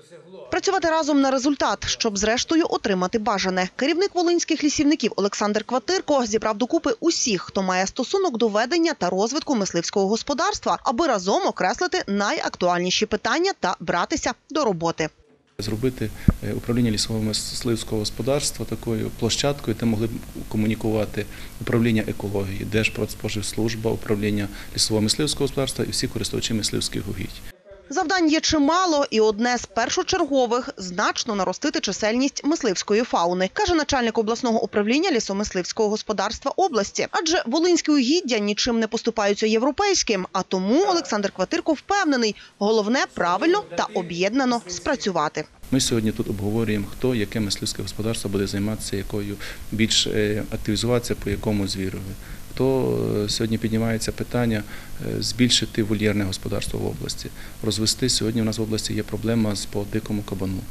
Працювати разом на результат, щоб зрештою отримати бажане. Керівник волинських лісівників Олександр Кватирко зібрав докупи усіх, хто має стосунок до ведення та розвитку мисливського господарства, аби разом окреслити найактуальніші питання та братися до роботи. Зробити управління лісового мисливського господарства такою площадкою, де могли б комунікувати управління екології, Держпродспоживслужба, управління лісового мисливського господарства і всі користувачі мисливських угідь. Завдань є чимало, і одне з першочергових – значно наростити чисельність мисливської фауни, каже начальник обласного управління лісомисливського господарства області. Адже волинські угіддя нічим не поступаються європейським, а тому Олександр Кватирко впевнений – головне правильно та об'єднано спрацювати. Ми сьогодні тут обговорюємо, хто, яке мисливське господарство буде займатися, якою більш активізуватися, по якому звірові. То сьогодні піднімається питання збільшити вольєрне господарство в області. Розвести, сьогодні у нас в області є проблема по дикому кабану.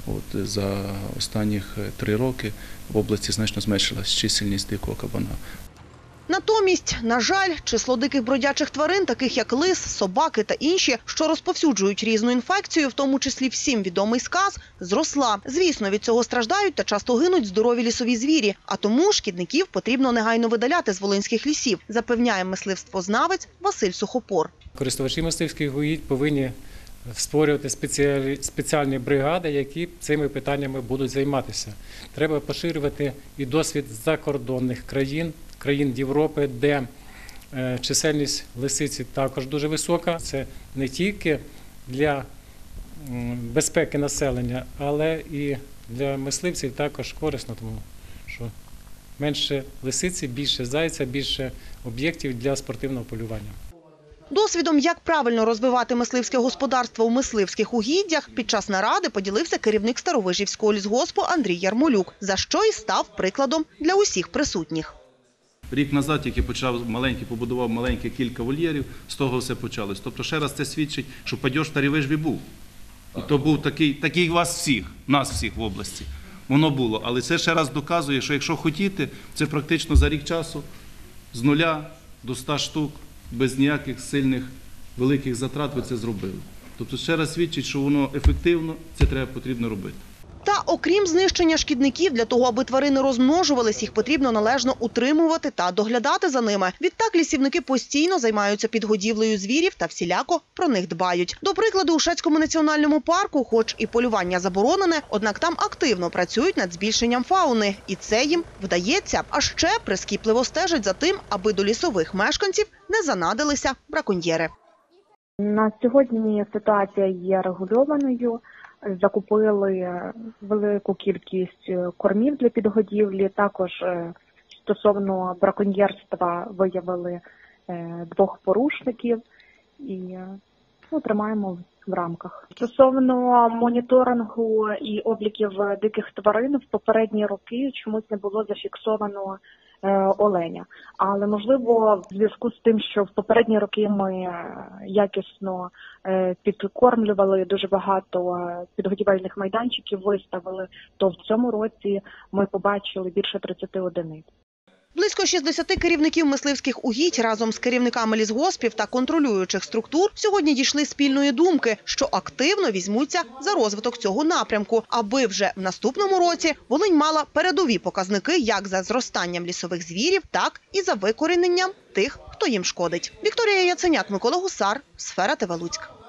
За останніх 3 роки в області значно зменшилась чисельність дикого кабана. Натомість, на жаль, число диких бродячих тварин, таких як лис, собаки та інші, що розповсюджують різну інфекцію, в тому числі всім відомий сказ, зросла. Звісно, від цього страждають та часто гинуть здорові лісові звірі, а тому шкідників потрібно негайно видаляти з волинських лісів, запевняє мисливствознавець Василь Сухопор. Користувачі мисливських угідь повинні створювати спеціальні бригади, які цими питаннями будуть займатися. Треба поширювати і досвід закордонних країн Європи, де чисельність лисиці також дуже висока. Це не тільки для безпеки населення, але і для мисливців також корисно, тому що менше лисиці, більше зайця, більше об'єктів для спортивного полювання. Досвідом, як правильно розвивати мисливське господарство у мисливських угіддях, під час наради поділився керівник Старовижівського лісгоспу Андрій Ярмолюк, за що і став прикладом для усіх присутніх. Рік назад тільки побудував маленьке кілька вольєрів, з того все почалось. Тобто ще раз це свідчить, що падеж в Старовижві був. І то був такий нас всіх в області. Воно було, але це ще раз доказує, що якщо хотіти, це практично за рік часу з 0 до 100 штук, без ніяких сильних великих затрат ви це зробили. Тобто ще раз свідчить, що воно ефективно, це потрібно робити. Та окрім знищення шкідників, для того, аби тварини розмножувались, їх потрібно належно утримувати та доглядати за ними. Відтак лісівники постійно займаються підгодівлею звірів та всіляко про них дбають. До прикладу, у Шацькому національному парку, хоч і полювання заборонене, однак там активно працюють над збільшенням фауни. І це їм вдається. А ще прискіпливо стежать за тим, аби до лісових мешканців не занадилися браконьєри. На сьогодні ситуація є регульованою. Закупили велику кількість кормів для підгодівлі. Також стосовно браконьєрства виявили 2 порушників і тримаємо в рамках. Стосовно моніторингу і обліків диких тварин, в попередні роки чомусь не було зафіксовано оленя. Але, можливо, в зв'язку з тим, що в попередні роки ми якісно підкормлювали, дуже багато підгодівельних майданчиків виставили, то в цьому році ми побачили більше 30 одиниць. Близько 60 керівників мисливських угідь разом з керівниками лісгоспів та контролюючих структур сьогодні дійшли спільної думки, що активно візьмуться за розвиток цього напрямку, аби вже в наступному році Волинь мала передові показники як за зростанням лісових звірів, так і за викоріненням тих, хто їм шкодить. Вікторія Яценяк, Микола Гусар, Сфера ТВ Луцьк.